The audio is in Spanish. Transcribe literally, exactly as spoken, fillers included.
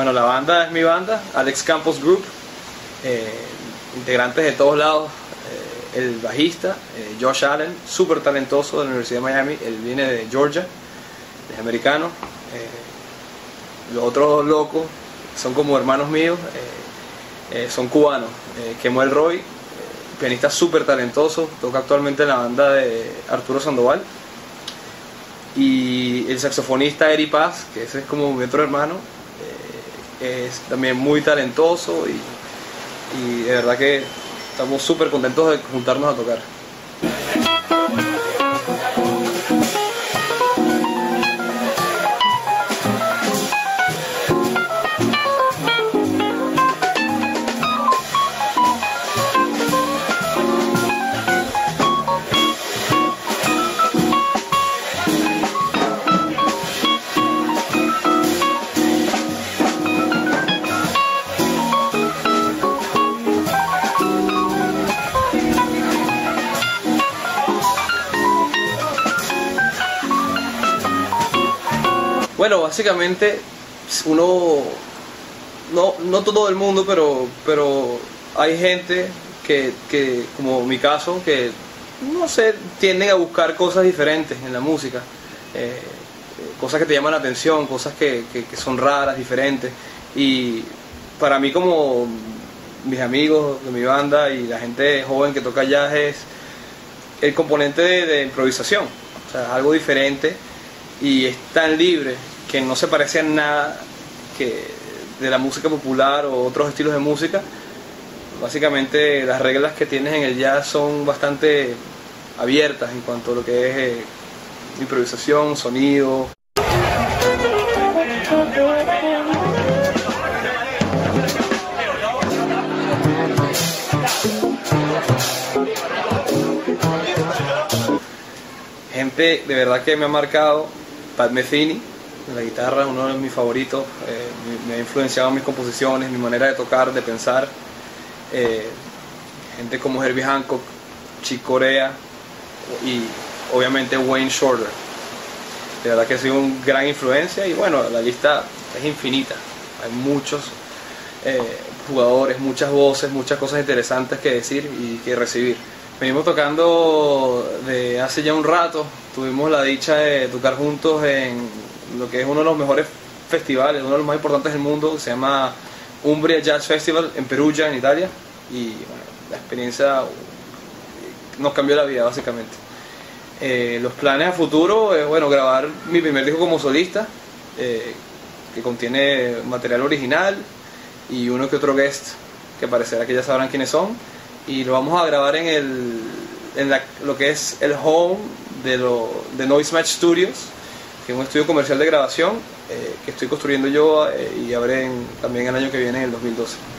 Bueno, la banda es mi banda, Alex Campos Group, eh, integrantes de todos lados. Eh, el bajista, eh, Josh Allen, súper talentoso de la Universidad de Miami, él viene de Georgia, es americano. Eh, los otros dos locos son como hermanos míos, eh, eh, son cubanos. Eh, Kemuel Roy, eh, pianista súper talentoso, toca actualmente en la banda de Arturo Sandoval. Y el saxofonista Eri Paz, que ese es como mi otro hermano, eh, es también muy talentoso y, y de verdad que estamos súper contentos de juntarnos a tocar. Bueno, básicamente uno, no, no todo el mundo, pero, pero hay gente que, que, como mi caso, que no sé, tienden a buscar cosas diferentes en la música, eh, cosas que te llaman la atención, cosas que, que, que son raras, diferentes. Y para mí, como mis amigos de mi banda y la gente joven que toca jazz, es el componente de, de improvisación, o sea, algo diferente y es tan libre que no se parece a nada que de la música popular o otros estilos de música. Básicamente las reglas que tienes en el jazz son bastante abiertas en cuanto a lo que es eh, improvisación, sonido. Gente de verdad que me ha marcado, Pat Metheny, la guitarra, uno de mis favoritos, eh, me, me ha influenciado en mis composiciones, mi manera de tocar, de pensar. Eh, gente como Herbie Hancock, Chick Corea y obviamente Wayne Shorter. De verdad que ha sido una gran influencia y bueno, la lista es infinita. Hay muchos eh, jugadores, muchas voces, muchas cosas interesantes que decir y que recibir. Venimos tocando de hace ya un rato, tuvimos la dicha de tocar juntos en lo que es uno de los mejores festivales, uno de los más importantes del mundo, que se llama Umbria Jazz Festival en Perugia, en Italia, y bueno, la experiencia nos cambió la vida básicamente. Eh, los planes a futuro es bueno, grabar mi primer disco como solista, eh, que contiene material original y uno que otro guest que parecerá que ya sabrán quiénes son, y lo vamos a grabar en, el, en la, lo que es el home de, lo, de Noise Match Studios, que es un estudio comercial de grabación eh, que estoy construyendo yo eh, y abre en, también el año que viene, en el dos mil doce.